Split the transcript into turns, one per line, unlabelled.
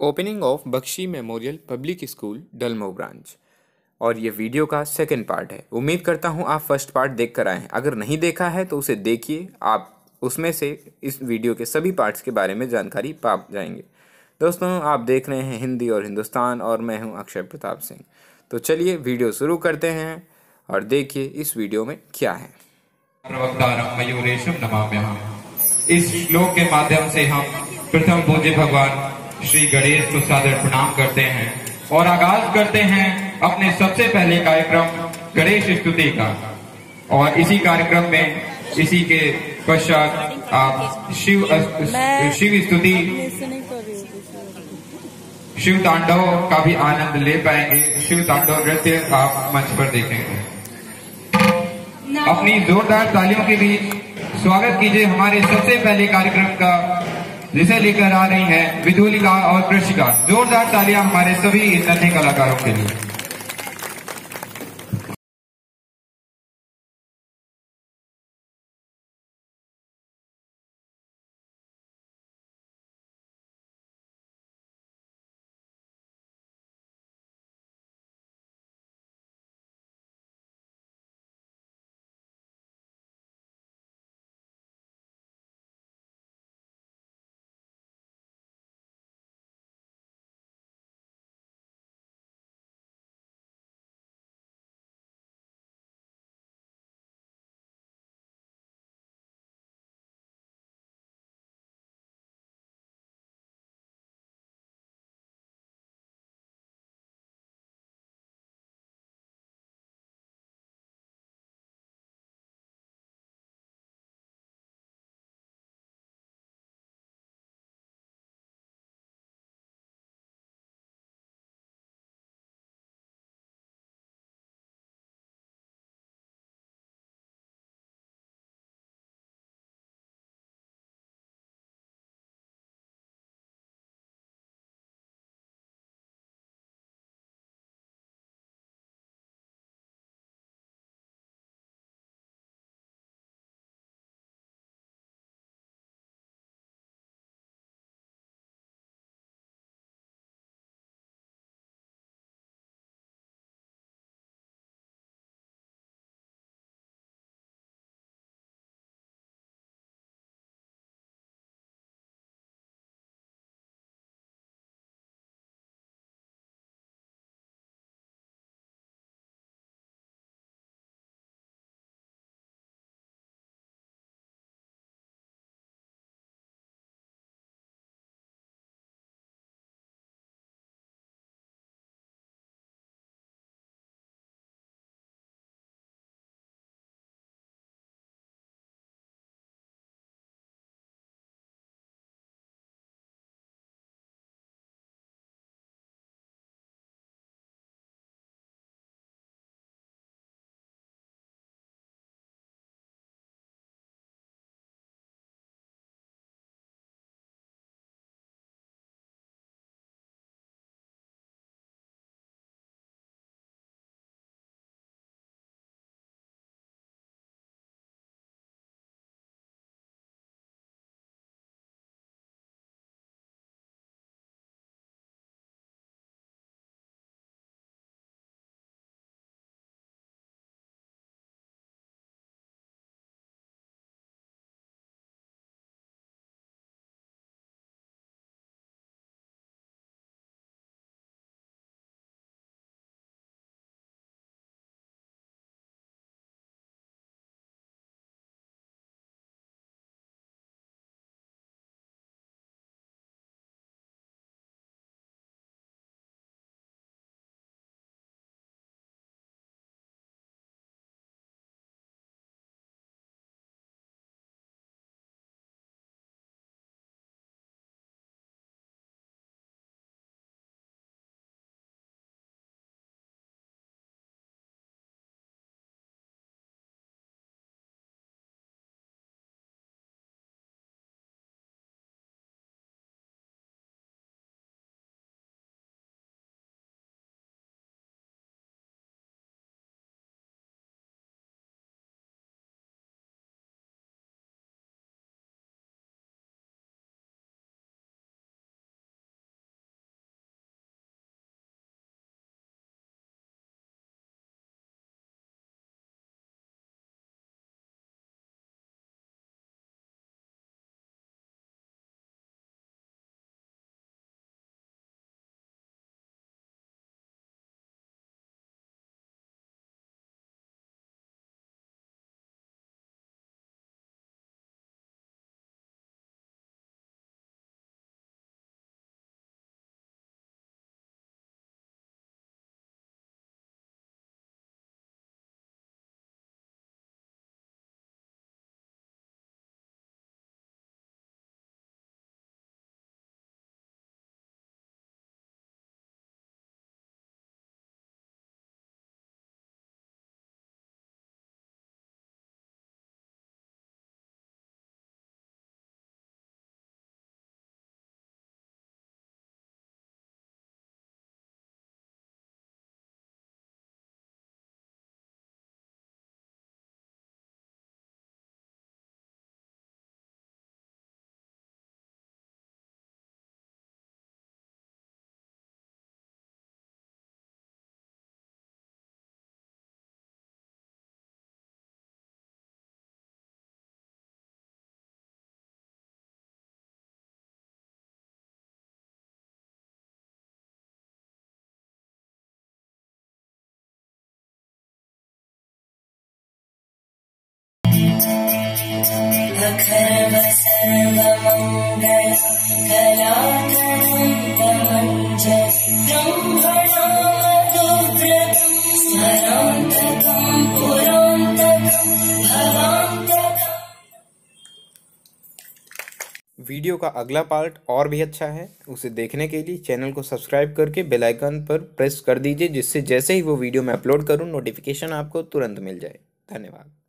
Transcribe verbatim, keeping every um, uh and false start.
Opening of Bakshi memorial public school डलमो branch. और ये वीडियो का सेकंड पार्ट है। उम्मीद करता हूँ आप फर्स्ट पार्ट देख कर आए हैं। अगर नहीं देखा है तो उसे देखिए, आप उसमें से इस वीडियो के सभी पार्ट्स के बारे में जानकारी पा जाएंगे। दोस्तों, आप देख रहे हैं हिंदी और हिंदुस्तान और मैं हूँ अक्षय प्रताप सिंह। तो चलिए वीडियो शुरू करते हैं और देखिए इस वीडियो में क्या है।
प्रवक्तारं मयूरेशम नमाम्यहम्। इस श्लोक के माध्यम से हम प्रथम पूज्य भगवान श्री गणेश को सादर प्रणाम करते हैं और आगाज करते हैं अपने सबसे पहले कार्यक्रम गणेश स्तुति का। और इसी कार्यक्रम में इसी के पश्चात आप शिव शिव स्तुति शिव तांडव का भी आनंद ले पाएंगे। शिव तांडव नृत्य आप मंच पर देखेंगे। अपनी जोरदार तालियों के बीच स्वागत कीजिए हमारे सबसे पहले कार्यक्रम का, जिसे लेकर आ रही है विधुलिका और कृषिका। जोरदार तालियां हमारे सभी नन्हे कलाकारों के लिए।
वीडियो का अगला पार्ट और भी अच्छा है, उसे देखने के लिए चैनल को सब्सक्राइब करके बेल आइकन पर प्रेस कर दीजिए, जिससे जैसे ही वो वीडियो मैं अपलोड करूं नोटिफिकेशन आपको तुरंत मिल जाए। धन्यवाद।